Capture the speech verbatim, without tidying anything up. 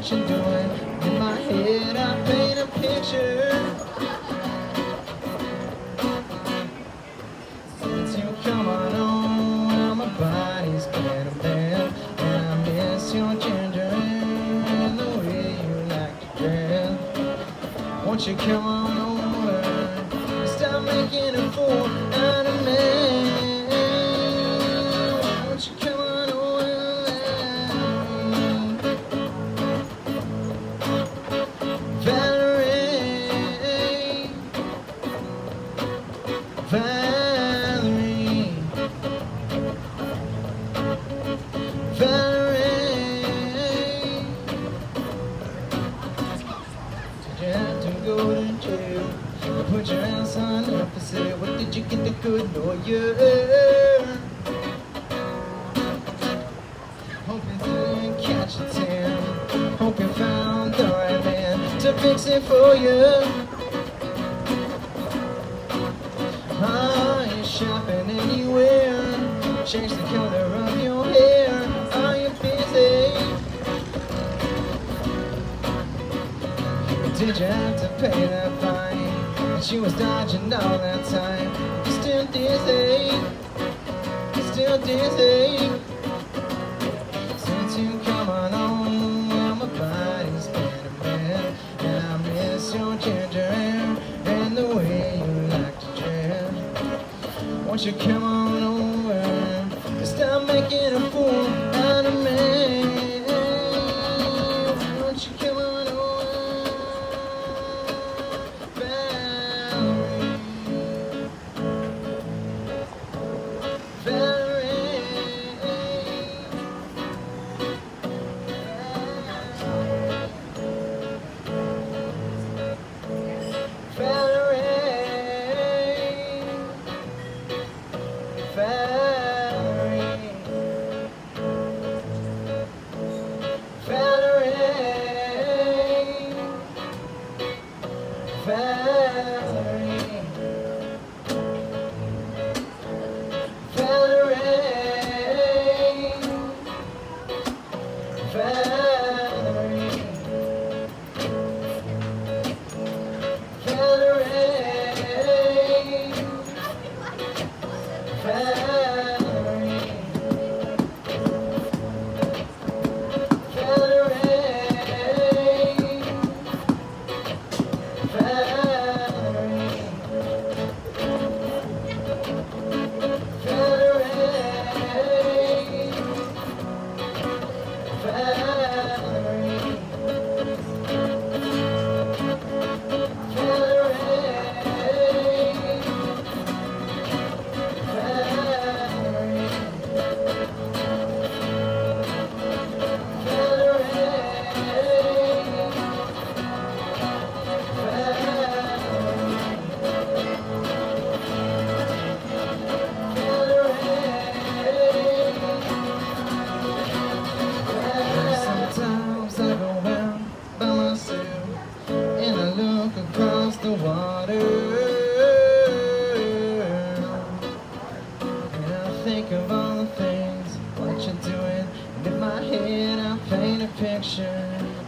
what you're doing. In my head I paint a picture. Since you come on home, now my body's better bad. And I miss your ginger and the way you like to dress. Won't you come on over, stop making a fool out of me. Won't you come on over, Valerie, Valerie, Valerie. Did you have to go to jail? Put your ass on up and say, what did you get the good lawyer? Hope you didn't catch a tan. Hope you found the right man to fix it for you. Are you shopping anywhere? Change the color of your hair. Are you busy? Did you have to pay that fine? She was dodging all that time. Still dizzy, still dizzy. Since you come on home, well, my body's better bad. And I miss your ginger hair and the way you like to dress. Won't you come on over and stop making a fool out of me? Won't you come on over? The water, and I think of all the things what you're doing, and in my head I paint a picture.